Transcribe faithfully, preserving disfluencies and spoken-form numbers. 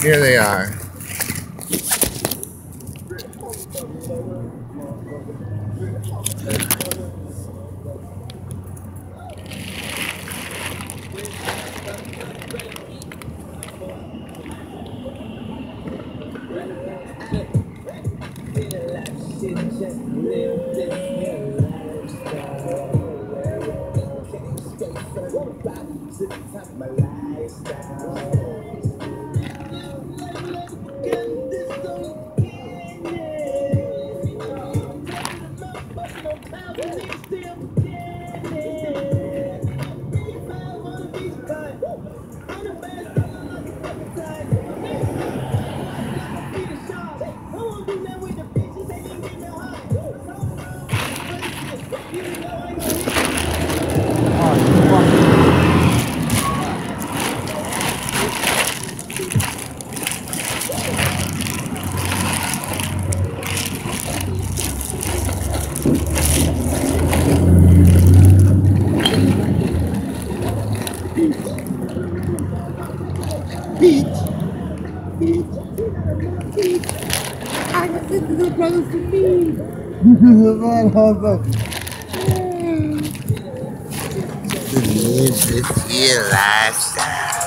Here they are. Pete, Pete, Pete, I got this little brothers to me. This is your lifestyle.